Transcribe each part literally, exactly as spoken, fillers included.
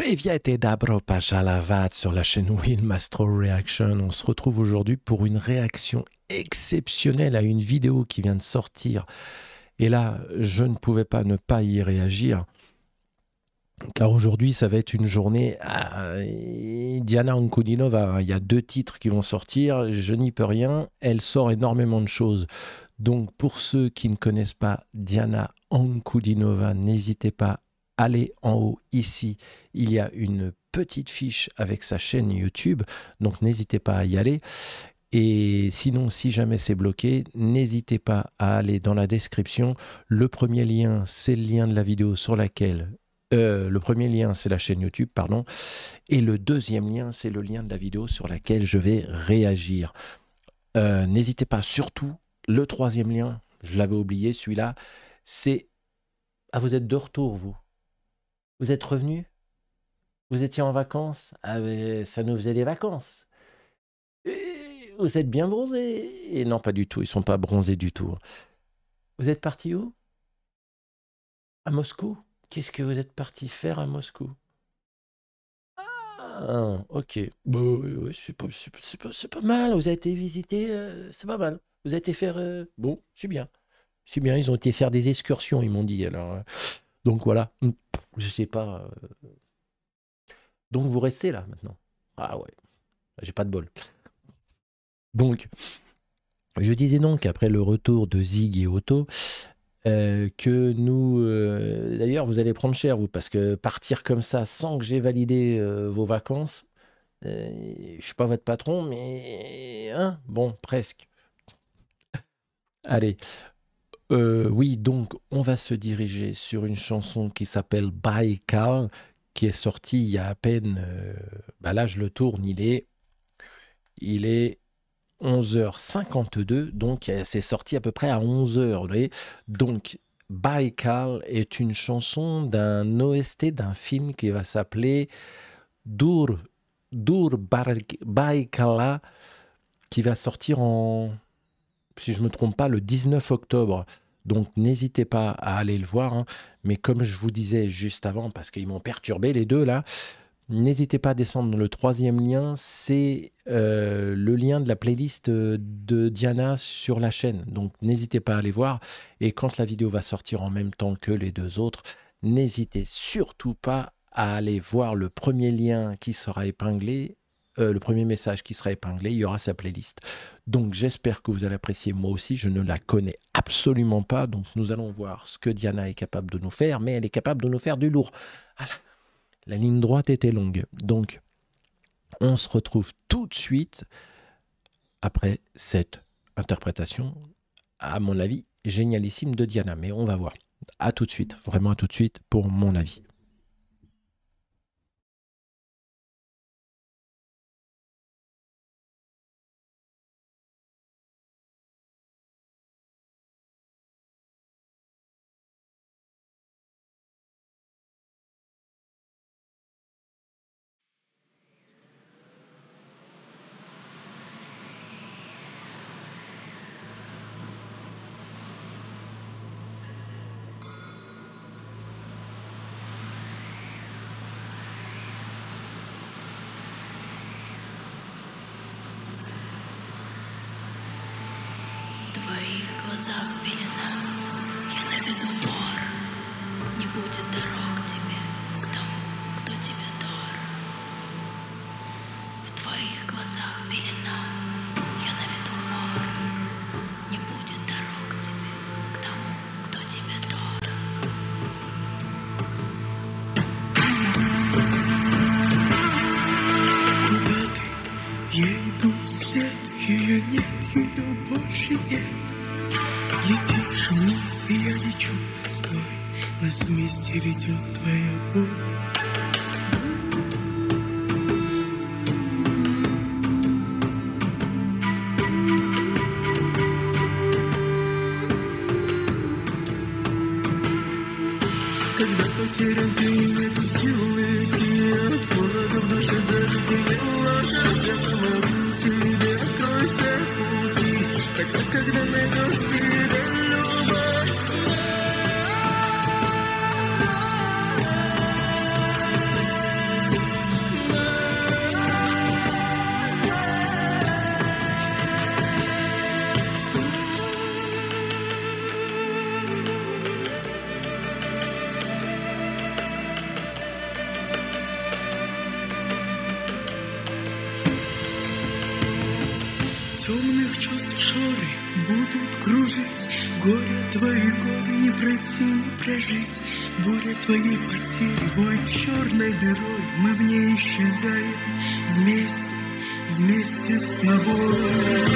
Привет et dobro pajalavat sur la chaîne Will Mastro Reaction. On se retrouve aujourd'hui pour une réaction exceptionnelle à une vidéo qui vient de sortir. Et là, je ne pouvais pas ne pas y réagir. Car aujourd'hui, ça va être une journée à Diana Ankudinova. Il y a deux titres qui vont sortir. Je n'y peux rien. Elle sort énormément de choses. Donc, pour ceux qui ne connaissent pas Diana Ankudinova, n'hésitez pas. Allez en haut, ici, il y a une petite fiche avec sa chaîne YouTube, donc n'hésitez pas à y aller. Et sinon, si jamais c'est bloqué, n'hésitez pas à aller dans la description. Le premier lien, c'est le lien de la vidéo sur laquelle... Euh, le premier lien, c'est la chaîne YouTube, pardon. Et le deuxième lien, c'est le lien de la vidéo sur laquelle je vais réagir. Euh, n'hésitez pas, surtout, le troisième lien, je l'avais oublié, celui-là, c'est... Ah, vous êtes de retour, vous. Vous êtes revenu? Vous étiez en vacances? Ah, mais ça nous faisait des vacances. Et vous êtes bien bronzés? Et non, pas du tout. Ils ne sont pas bronzés du tout. Vous êtes parti où? À Moscou? Qu'est-ce que vous êtes parti faire à Moscou? Ah, ok. Bon, oui, oui, c'est pas, c'est pas, c'est pas, c'est pas mal. Vous avez été visiter, euh, c'est pas mal. Vous avez été faire... euh, Bon, c'est bien. C'est bien, ils ont été faire des excursions, ils m'ont dit. Alors, euh, donc voilà. Je sais pas... euh, Donc vous restez là maintenant. Ah ouais, j'ai pas de bol. Donc, je disais donc, après le retour de Zig et Otto, euh, que nous... euh, D'ailleurs, vous allez prendre cher, vous, parce que partir comme ça, sans que j'ai validé euh, vos vacances, euh, je suis pas votre patron, mais... Hein, bon, presque. Allez. Euh, oui, donc, on va se diriger sur une chanson qui s'appelle Baïkal, qui est sorti il y a à peine, euh, bah là je le tourne, il est, il est onze heures cinquante-deux, donc c'est sorti à peu près à onze heures. Vous voyez, donc Baïkal est une chanson d'un O S T d'un film qui va s'appeler Dur, Dur Baïkala, qui va sortir en, si je ne me trompe pas, le dix-neuf octobre. Donc n'hésitez pas à aller le voir, hein. Mais comme je vous disais juste avant, parce qu'ils m'ont perturbé les deux là, n'hésitez pas à descendre dans le troisième lien, c'est euh, le lien de la playlist de Diana sur la chaîne. Donc n'hésitez pas à aller voir, et quand la vidéo va sortir en même temps que les deux autres, n'hésitez surtout pas à aller voir le premier lien qui sera épinglé. Euh, le premier message qui sera épinglé, il y aura sa playlist. Donc j'espère que vous allez apprécier. Moi aussi, je ne la connais absolument pas. Donc nous allons voir ce que Diana est capable de nous faire, mais elle est capable de nous faire du lourd. Voilà. La ligne droite était longue. Donc on se retrouve tout de suite après cette interprétation, à mon avis, génialissime de Diana. Mais on va voir. À tout de suite. Vraiment à tout de suite pour mon avis. В твоих глазах пелена, я наведу мор. Не будет дорог тебе, к тому, кто тебе дор. В твоих глазах пелена, я наведу мор. Не будет дорог тебе, к тому, кто тебе дор. Куда ты? Я иду вслед, ее нет, ее больше нет. Летишь вниз, и я лечу. Стой, нас вместе ведет твоя боль. Когда потерян ты, нету сил идти. От холода в душе заледенела. Я помогу тебе, открой все пути. Тогда, когда найдешь себе любовь. будут кружить. Горе твои горы не пройти, не прожить. Буря твоей потери воет черной дырой. Мы в ней исчезаем вместе, вместе с тобой.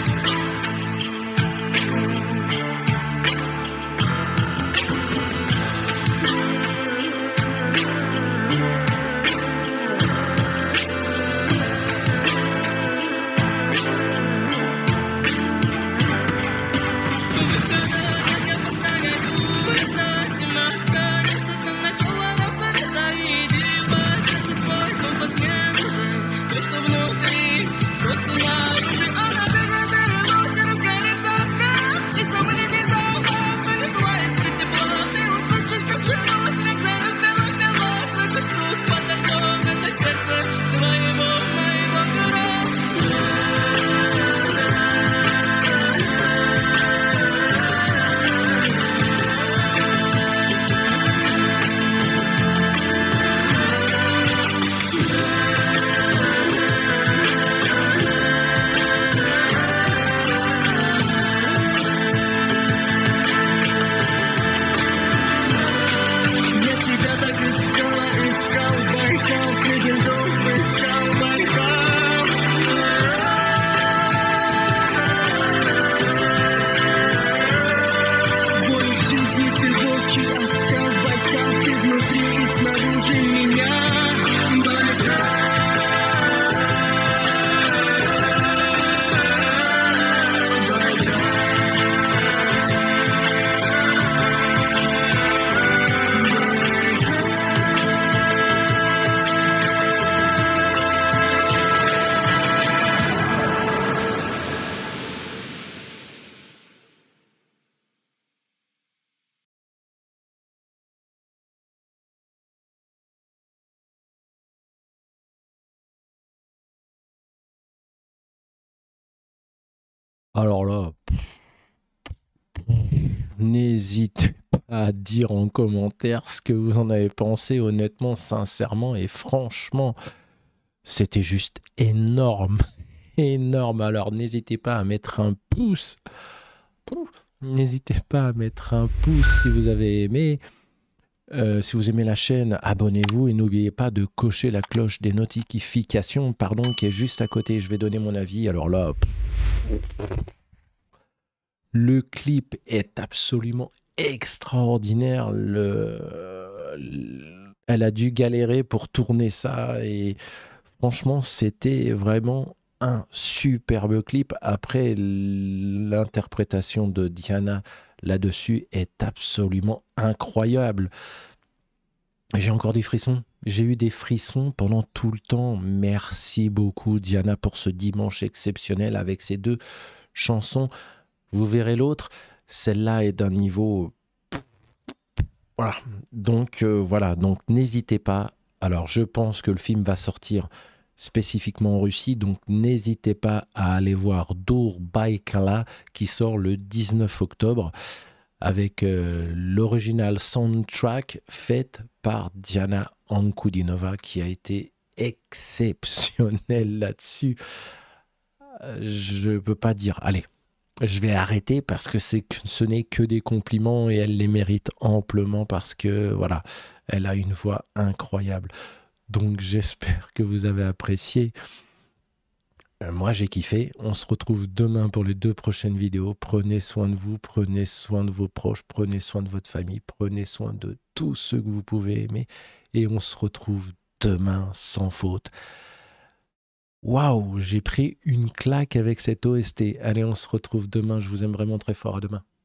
Alors là, n'hésitez pas à dire en commentaire ce que vous en avez pensé, honnêtement, sincèrement et franchement. C'était juste énorme, énorme. Alors n'hésitez pas à mettre un pouce. N'hésitez pas à mettre un pouce si vous avez aimé. Euh, si vous aimez la chaîne, abonnez-vous et n'oubliez pas de cocher la cloche des notifications, pardon, qui est juste à côté. Je vais donner mon avis. Alors là, le clip est absolument extraordinaire. Le... Elle a dû galérer pour tourner ça et franchement, c'était vraiment un superbe clip. Après, l'interprétation de Diana là-dessus est absolument incroyable. J'ai encore des frissons. J'ai eu des frissons pendant tout le temps. Merci beaucoup, Diana, pour ce dimanche exceptionnel avec ces deux chansons. Vous verrez l'autre. Celle-là est d'un niveau... Voilà. Donc, euh, voilà. Donc, n'hésitez pas. Alors, je pense que le film va sortir spécifiquement en Russie. Donc, n'hésitez pas à aller voir Dur Baykala qui sort le dix-neuf octobre avec euh, l'original soundtrack faite par Diana Ankudinova qui a été exceptionnelle là-dessus. Euh, je ne peux pas dire. Allez, je vais arrêter parce que, c'est que ce n'est que des compliments et elle les mérite amplement parce que, voilà, elle a une voix incroyable. Donc, j'espère que vous avez apprécié. Euh, moi, j'ai kiffé. On se retrouve demain pour les deux prochaines vidéos. Prenez soin de vous, prenez soin de vos proches, prenez soin de votre famille, prenez soin de tous ceux que vous pouvez aimer. Et on se retrouve demain sans faute. Waouh, j'ai pris une claque avec cette O S T. Allez, on se retrouve demain. Je vous aime vraiment très fort. À demain.